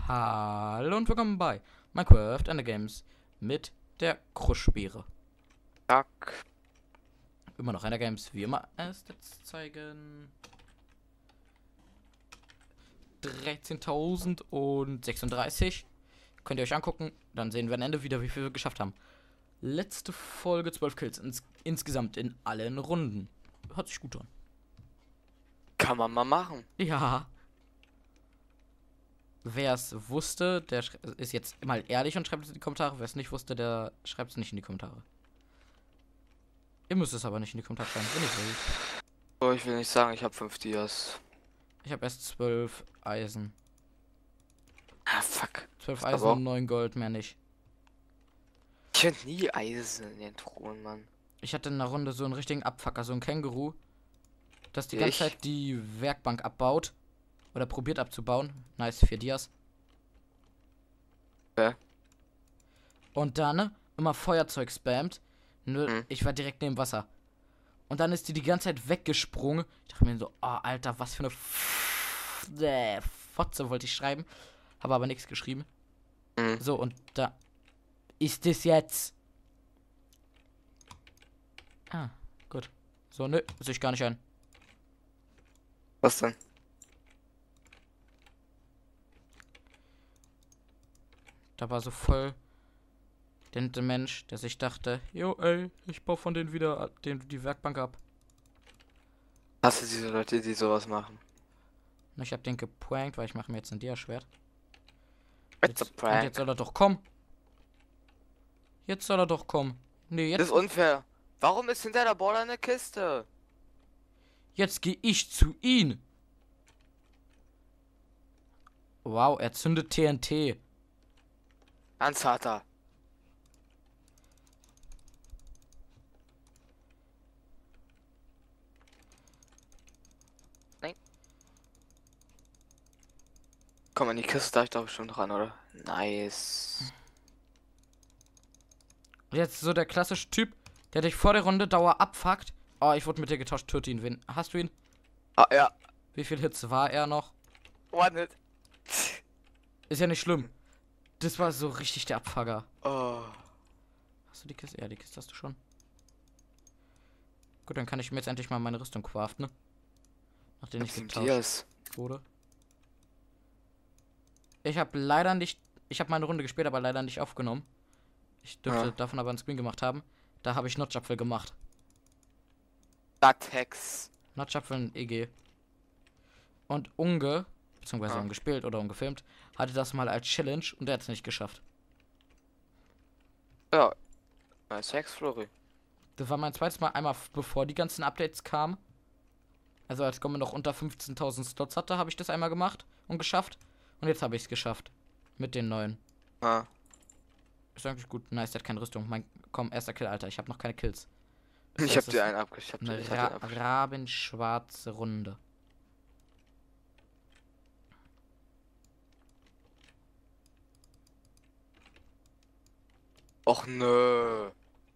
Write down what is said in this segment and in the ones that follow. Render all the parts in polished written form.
Hallo und willkommen bei Minecraft and the Games mit der Kruschbeere. Zack. Immer noch Ender Games, wie immer. Es jetzt zeigen 13.036. Könnt ihr euch angucken, dann sehen wir am Ende wieder, wie viel wir geschafft haben. Letzte Folge 12 Kills insgesamt in allen Runden. Hört sich gut an. Kann man mal machen. Ja. Wer es wusste, der ist jetzt mal ehrlich und schreibt es in die Kommentare. Wer es nicht wusste, der schreibt es nicht in die Kommentare. Ihr müsst es aber nicht in die Kommentare schreiben, wenn ihr wollt. Oh, ich will nicht sagen, ich habe 5 Dias. Ich habe erst 12 Eisen. Ah, fuck. 12 Aber Eisen und 9 Gold, mehr nicht. Ich finde nie Eisen in den Truhen, Mann. Ich hatte in der Runde so einen richtigen Abfucker, so ein Känguru, das die ganze Zeit die Werkbank abbaut. Oder probiert abzubauen. Nice, 4 Dias. Okay. Und dann immer Feuerzeug spammt. Nur ich war direkt neben Wasser. Und dann ist die ganze Zeit weggesprungen. Ich dachte mir so, oh, Alter, was für eine Fotze wollte ich schreiben. Habe aber nichts geschrieben. So, und da ist es jetzt. Ah, gut. So, nö, sehe ich gar nicht ein. Was denn? Da war so voll der nette Mensch, der sich dachte, jo, ey, ich baue von denen wieder die Werkbank ab. Hast du diese Leute, die sowas machen? Und ich hab den geprankt, weil ich mache mir jetzt ein Dia-Schwert. It's a Und prank. jetzt soll er doch kommen. Jetzt soll er doch kommen. Nee, Das ist jetzt, unfair. Warum ist hinter der Border eine Kiste? jetzt gehe ich zu ihm. Wow, er zündet TNT. Ganz harter. Nein. Komm, an die Kiste darf ich doch schon dran, oder? Nice. Und jetzt so der klassische Typ, der dich vor der Runde Dauer abfuckt. Oh, ich wurde mit dir getauscht, töte ihn. Wen? Hast du ihn? Ah, ja. Wie viel Hits war er noch? One hit. Ist ja nicht schlimm. Das war so richtig der Abfucker. Oh. Hast du die Kiste? Ja, die Kiste hast du schon. Gut, dann kann ich mir jetzt endlich mal meine Rüstung craften, ne? Nachdem ich getauscht Dias. wurde. Ich habe leider nicht... Ich habe meine Runde gespielt, aber leider nicht aufgenommen. Ich dürfte davon aber einen Screen gemacht haben. Da habe ich Notchapfel gemacht. Latex. Notchapfel und EG. Und Unge, beziehungsweise umgespielt oder umgefilmt, hatte das mal als Challenge und der hat es nicht geschafft. Ja. Nice Hex, Flori. Das war mein zweites Mal, einmal bevor die ganzen Updates kamen. Also als Gomme noch unter 15.000 Slots hatte, habe ich das einmal gemacht und geschafft. Und jetzt habe ich es geschafft. Mit den neuen. Ah. Ist eigentlich gut. Nice, der hat keine Rüstung. Komm, erster Kill, Alter. Ich habe noch keine Kills. Ich hab dir einen abgeschafft. Eine rabenschwarze Runde. Och nö.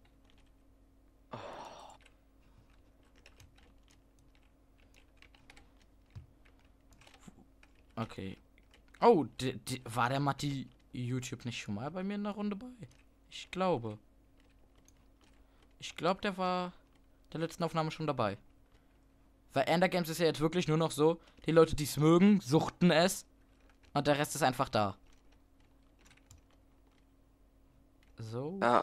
Okay. Oh, war der Matti YouTube nicht schon mal bei mir in der Runde bei? Ich glaube. Ich glaube, der war der letzten Aufnahme schon dabei. Weil Ender Games ist ja jetzt wirklich nur noch so, die Leute, die es mögen, suchten es. Und der Rest ist einfach da. So. Ja.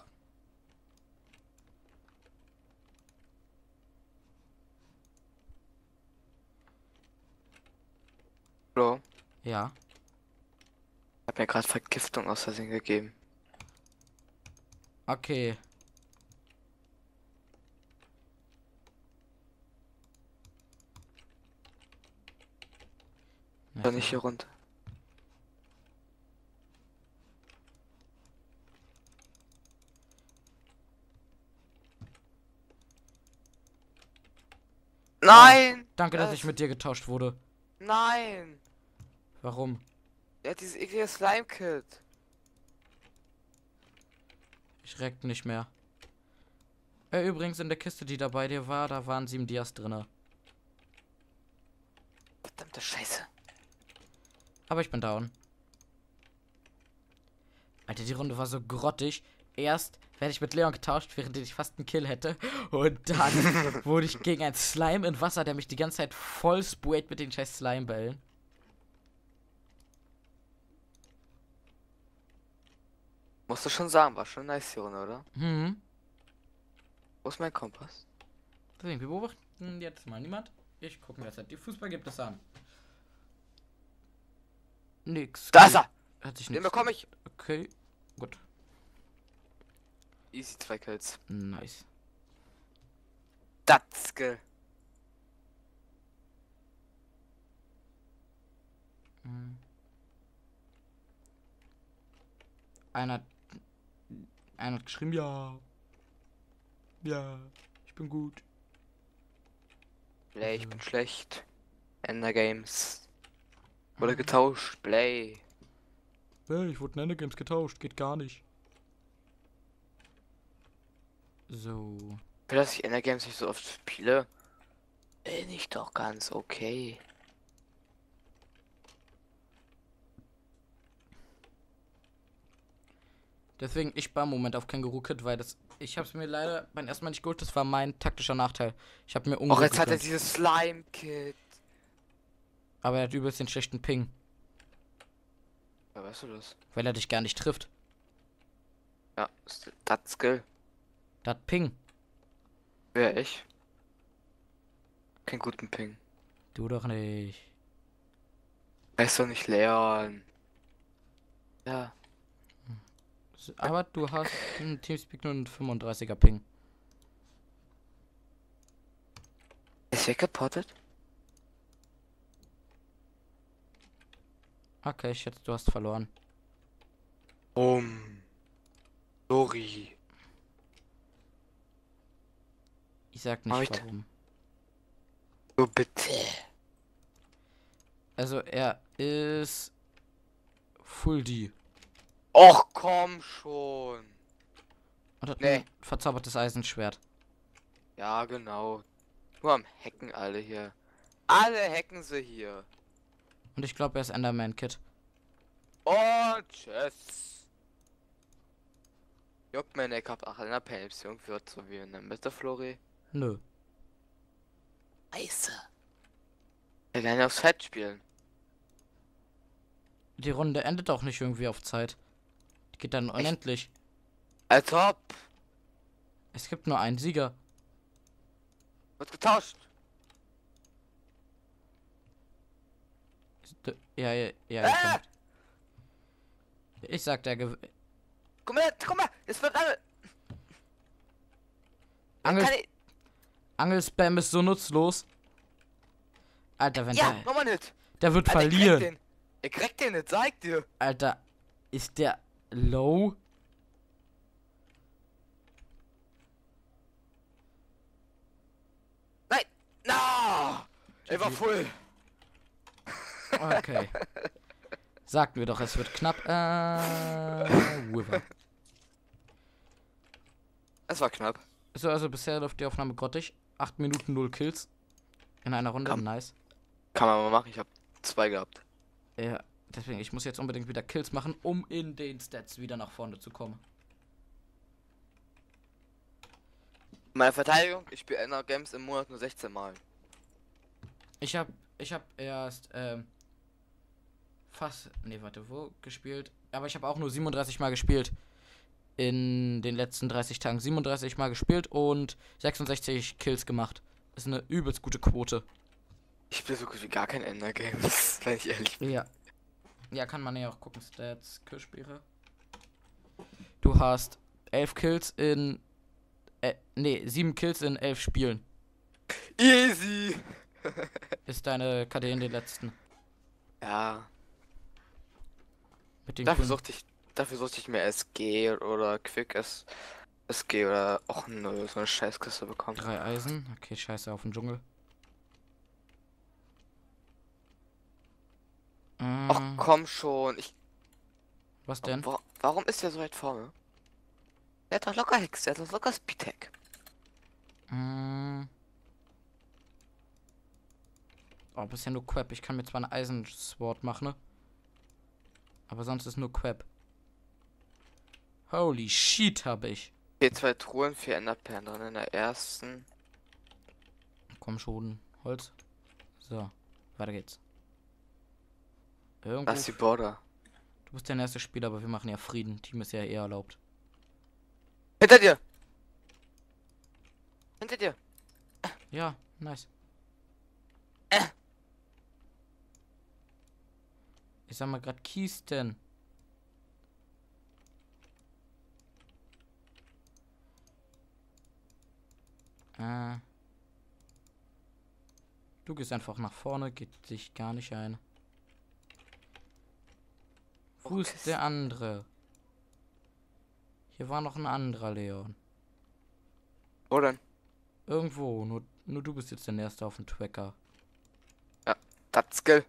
Bro. Ja. Ich hab mir gerade Vergiftung aus Versehen gegeben. Okay. Doch nicht hier runter. Nein! Danke, dass ich mit dir getauscht wurde. Nein! Warum? Er hat dieses eklige Slime-Kit. Ich reck nicht mehr. Übrigens in der Kiste, die da bei dir war, da waren 7 Dias drinne. Verdammte Scheiße. Aber ich bin down. Alter, die Runde war so grottig. Erst werde ich mit Leon getauscht, während ich fast einen Kill hätte. Und dann wurde ich gegen ein Slime in Wasser, der mich die ganze Zeit voll sprayt mit den scheiß Slimebällen. Musst du schon sagen, war schon nice, Junge, oder? Hm. Wo ist mein Kompass? Deswegen, wir beobachten jetzt mal niemand. Ich gucke mir das halt. Die Fußball gibt es an. Nix. Da ist er! Hat sich Den nichts. bekomme ich! Okay, gut. Easy 2 Kills. Nice. Das Skill. Hm. Einer hat geschrieben, ja. Ja, ich bin gut. Play, ich bin schlecht. Ender Games. Wurde getauscht. Play. Hey, ich wurde in Ende Games getauscht, geht gar nicht. So. Für dass ich Ender Games nicht so oft spiele, bin ich doch ganz okay. Deswegen, ich spare im Moment auf Känguru-Kit, weil das. Ich hab's mir leider beim ersten Mal nicht geholt, das war mein taktischer Nachteil. Ich hab mir Och, jetzt hat er gegönnt. dieses Slime-Kit. Aber er hat übelst den schlechten Ping, Ja, weißt du das? weil er dich gar nicht trifft. Ja, das Skill. Das Ping. Wer ich? Keinen guten Ping. Du doch nicht. Weißt du nicht, Leon? Ja. Aber du hast im Teamspeak nur einen 35er Ping. Ist weggepottet? Okay, ich schätze, du hast verloren. Sorry. Ich sag nicht Heute. warum. So bitte. Also er ist Full D. Och, komm schon. Und hat Nee. ein verzaubertes Eisenschwert. Ja, genau. Nur am Hacken alle hier. Alle hacken sie hier. Und ich glaube, er ist Enderman Kid. Und tschüss. Juckt mir nicht, hab auch in der Pension wird so wie in der Mitte, Flori. Nö. Scheiße. Wir werden ja aufs Fett spielen. Die Runde endet auch nicht irgendwie auf Zeit. Die geht dann unendlich. Als ob. Es gibt nur einen Sieger. Wird getauscht. Ja, ja, ja. Ah! Ich sag, der gewinnt. Guck mal, es wird alle. Angel- Kann ich... Angelspam ist so nutzlos. Alter, wenn Ja, nochmal nicht. der wird Alter, verlieren. Ich krieg den nicht, sag dir. Alter, ist der low? Nein. Na. Er war voll. Okay. Sagten wir doch, es wird knapp. Wither. Es war knapp. So, also bisher läuft die Aufnahme grottig. 8 Minuten 0 Kills. In einer Runde. Komm. Nice. Kann man mal machen, ich hab 2 gehabt. Ja, deswegen, ich muss jetzt unbedingt wieder Kills machen, um in den Stats wieder nach vorne zu kommen. Meine Verteidigung, ich spiele Ender Games im Monat nur 16 Mal. Ich hab erst, fast, nee, warte, wo gespielt? Aber ich habe auch nur 37 Mal gespielt. In den letzten 30 Tagen 37 Mal gespielt und 66 Kills gemacht. Ist eine übelst gute Quote. Ich spiele so gut wie gar kein Ender Games, wenn ich ehrlich bin. Ja. Ja, kann man ja auch gucken. Stats, Kirschbeere. Du hast 11 Kills in, 7 Kills in 11 Spielen. Easy! Ist deine KD in den letzten. Ja, Mit den dafür grünen- suchte ich mir SG oder Quick SG oder auch so eine Scheißkiste bekommen. 3 Eisen. Okay, scheiße, auf den Dschungel. Ach komm schon, Was denn? warum ist der so weit vorne? Der hat doch locker Hex, der hat doch locker Speedhack. Oh, bisher nur Quap. Ich kann mir zwar eine Eisensword machen, ne? Aber sonst ist nur Quap. Holy shit, habe ich. Hier 2 Truhen, 4 Enderperlen drin in der ersten. Komm schon, Holz. So, weiter geht's. Irgendwo. Das ist die Border. Du bist der erste Spieler, aber wir machen ja Frieden. Team ist ja eher erlaubt. Hinter dir! Hinter dir! Ja, nice. Ich sag mal grad Kisten. Du gehst einfach nach vorne, geht dich gar nicht ein. Wo ist der andere? Hier war noch ein anderer Leon. Wo denn? Irgendwo, nur du bist jetzt der Erste auf dem Tracker. Ja, das Skill.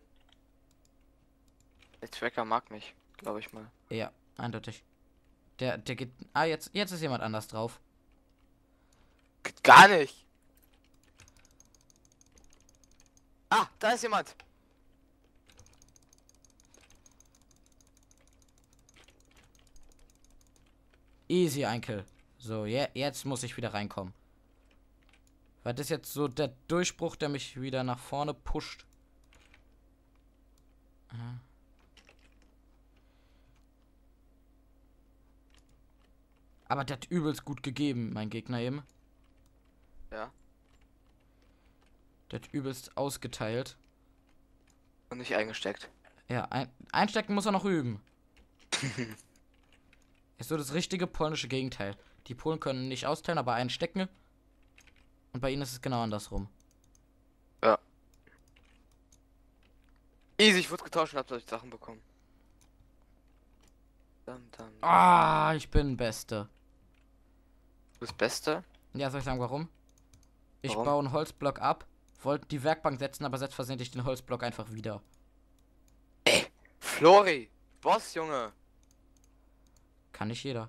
Der Tracker mag mich, glaube ich mal. Ja, eindeutig. Der geht. Ah, jetzt ist jemand anders drauf. Geht gar nicht! Ah, da ist jemand! Easy ein Kill. So, jetzt muss ich wieder reinkommen. Weil das jetzt so der Durchbruch, der mich wieder nach vorne pusht. Aha. Aber der hat übelst gut gegeben, mein Gegner eben. Ja. Der hat übelst ausgeteilt. Und nicht eingesteckt. Ja, einstecken muss er noch üben. Ist so das richtige polnische Gegenteil. Die Polen können nicht austeilen, aber einstecken. Und bei ihnen ist es genau andersrum. Ja. Easy, ich wurde getauscht und hab solche Sachen bekommen. Ah, ich bin Beste. Du bist Beste? Ja, soll ich sagen, warum? Ich Warum? baue einen Holzblock ab, wollte die Werkbank setzen, aber setzt versehentlich den Holzblock einfach wieder. Flori! Boss, Junge! Kann nicht jeder.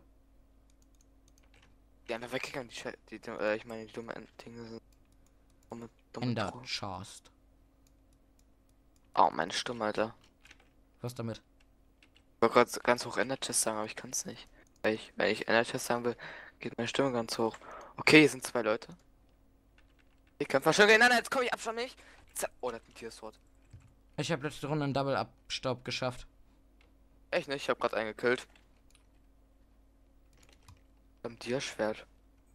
Die einfach weggegangen, ich meine, die dummen Dinge sind. Dumme Ender Truhe. Chast. Oh, meine Stimme, Alter. Was damit? Ich wollte gerade ganz hoch Ender Chest sagen, aber ich kann es nicht. Wenn ich Ender Chest sagen will, geht meine Stimme ganz hoch. Okay, hier sind 2 Leute. Ich kann schon gegeneinander, jetzt komm ich ab mich. Oh, das ist ein Tiersword. Ich habe letzte Runde einen Double-Abstaub geschafft. Echt nicht, ich habe gerade einen gekillt. Am Tierschwert.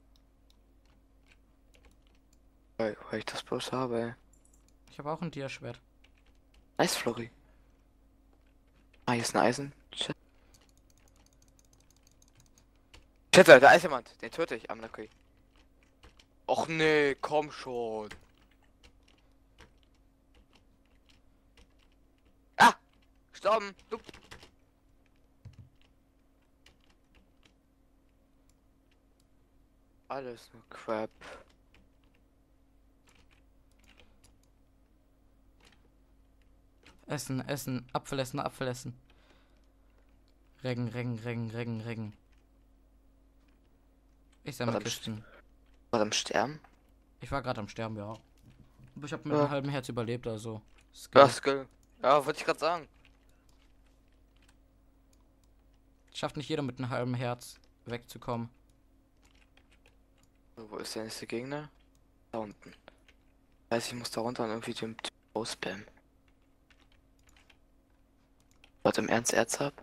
Weil ich das bloß habe, ey. Ich habe auch ein Tierschwert. Nice, Flori. Ah, hier ist ein Eisen. Shit. Shit, Alter, da ist jemand. Den töte ich. Am Lucky. Och nee, komm schon. Ah! Gestorben. Du. Alles nur Crap. Essen, Apfel essen. Regen. Ich sammle War Kisten. am Sterben? Ich war gerade am Sterben, ja. Aber ich habe mit Ja. einem halben Herz überlebt, also. Ja, Skill. Ja, wollte ich gerade sagen. Schafft nicht jeder mit einem halben Herz wegzukommen. So, wo ist der nächste Gegner? Da unten. Weiß ich muss da runter und irgendwie den Typ ausspammen. Was im Ernst Erz hab?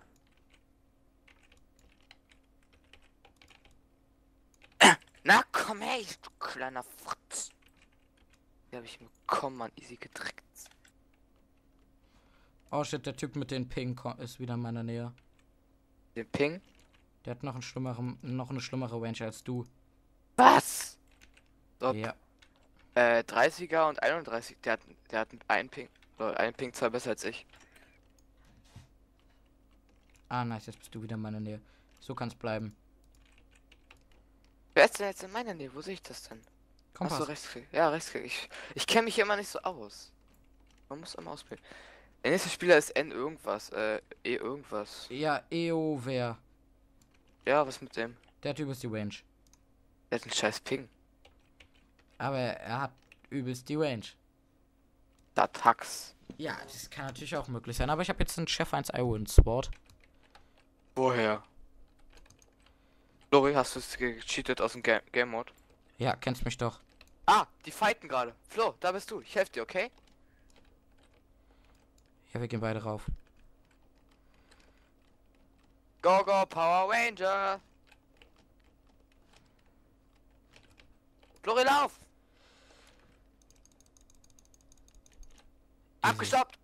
Na komm her, du kleiner Fratz. Die habe ich bekommen, Mann, easy gedrückt. Oh shit, der Typ mit den Ping ist wieder in meiner Nähe. Den Ping? Der hat noch eine schlimmere Range als du. Was? So, Ja. 30er und 31. Der hat einen Ping. Oder einen Ping zwar besser als ich. Ah, nice, jetzt bist du wieder in meiner Nähe. So kann's bleiben. Wer ist denn jetzt in meiner Nähe? Wo sehe ich das denn? Kompass. Achso, Rechtsklick. Ja, Rechtsklick. Ich kenne mich hier immer nicht so aus. Man muss immer ausbilden. Der nächste Spieler ist N irgendwas. E irgendwas. Ja, EO wer? Ja, was mit dem? Der Typ ist die Range. Der hat einen scheiß Ping. Aber er hat übelst die Range. Da Tax. Ja, das kann natürlich auch möglich sein. Aber ich habe jetzt einen Chef 1 Iron Sword. Woher? Lori, hast du es gecheatet aus dem Game Mode? Ja, kennst mich doch. Ah, die fighten gerade. Flo, da bist du. Ich helfe dir, okay? Ja, wir gehen beide rauf. Go, go, Power Ranger! Flori, lauf! Easy. Abgestoppt!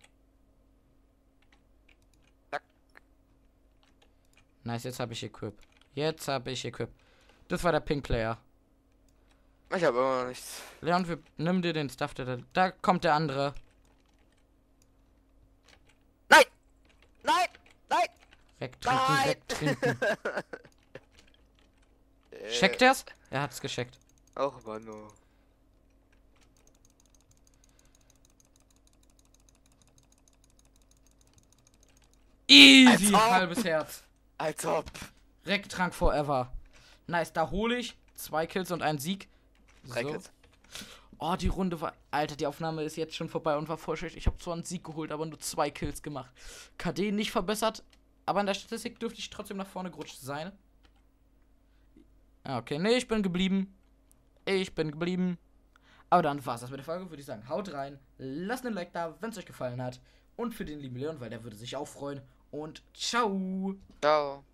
Nice, jetzt habe ich Equip. Jetzt habe ich Equip. Das war der Pink Player. Ich habe immer noch nichts. Leon, nimm dir den Stuff. Da kommt der andere. Nein! Nein! Nein! Wegtrinken, Nein! wegtrinken. Checkt er's? Er hat's gescheckt. Auch Manu. Easy, Als ob. halbes Herz. Als ob. Recktrank forever. Nice, da hole ich 2 Kills und einen Sieg. So. Rackets. Oh, die Runde war... Alter, die Aufnahme ist jetzt schon vorbei und war voll schlecht. Ich habe zwar einen Sieg geholt, aber nur 2 Kills gemacht. KD nicht verbessert, aber in der Statistik dürfte ich trotzdem nach vorne gerutscht sein. Okay, nee, ich bin geblieben. Ich bin geblieben. Aber dann war's das mit der Folge, würde ich sagen. Haut rein, lasst einen Like da, wenn es euch gefallen hat. Und für den lieben Leon, weil der würde sich auch freuen. Und ciao. Ciao.